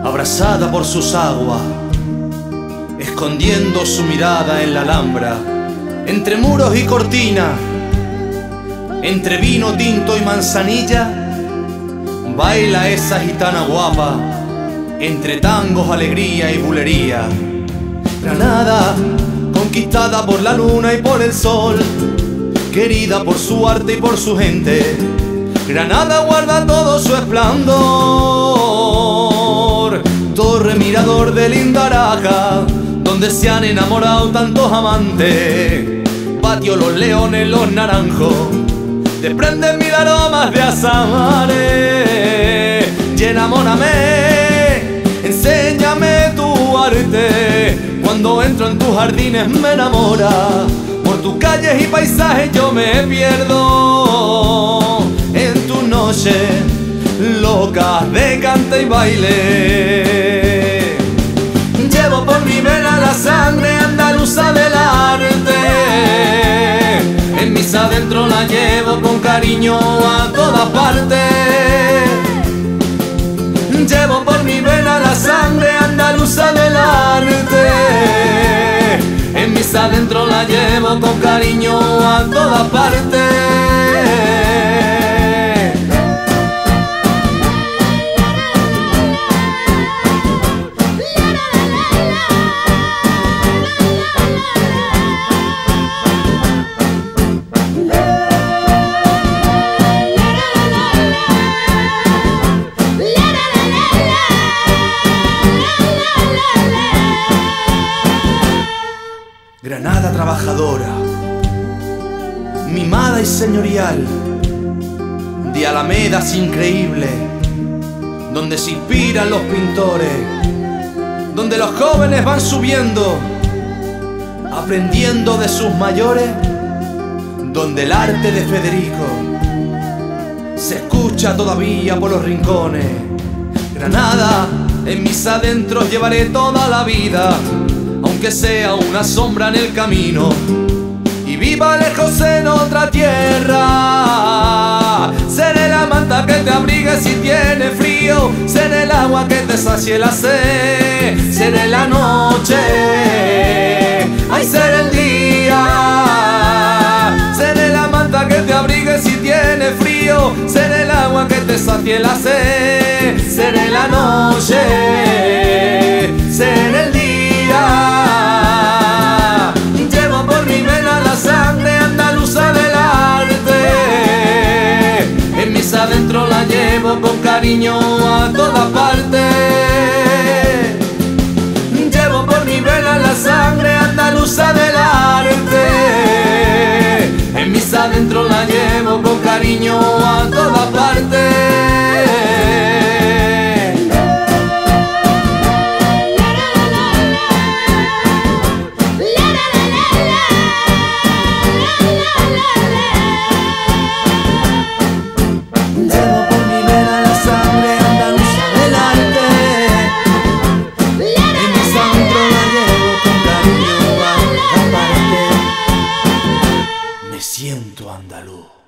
abrazada por sus aguas, escondiendo su mirada en la Alhambra, entre muros y cortinas, entre vino tinto y manzanilla, baila esa gitana guapa, entre tangos, alegría y bulería. Granada, conquistada por la luna y por el sol, querida por su arte y por su gente, Granada guarda todo su esplendor. Torre mirador de Lindaraja, donde se han enamorado tantos amantes. Patio los leones, los naranjos, te prenden mil aromas de azahares. Y enamórame, enséñame tu arte. Cuando entro en tus jardines me enamora. Por tus calles y paisajes yo me pierdo. En tus noches locas de cante y baile. Llevo por mi vena la sangre andaluza del arte. En mis adentro la llevo con cariño a todas partes. Llevo por mi vena la sangre andaluza del arte. En mis adentro la llevo con cariño a todas partes. Granada trabajadora, mimada y señorial, de alamedas increíbles, donde se inspiran los pintores, donde los jóvenes van subiendo, aprendiendo de sus mayores, donde el arte de Federico se escucha todavía por los rincones. Granada, en mis adentros llevaré toda la vida, aunque sea una sombra en el camino y viva lejos en otra tierra. Seré la manta que te abrigue si tiene frío, seré el agua que te sacie la sed, seré la noche, ay, seré el día. Seré la manta que te abrigue si tiene frío, seré el agua que te sacie la sed, seré la noche, seré el día. Llevo por mi vena la sangre andaluza del arte. En mis adentro la llevo con cariño a todas partes. Llevo por mi vena la sangre andaluza del arte. En mis adentro la llevo con cariño a todas partes. Me siento andaluz.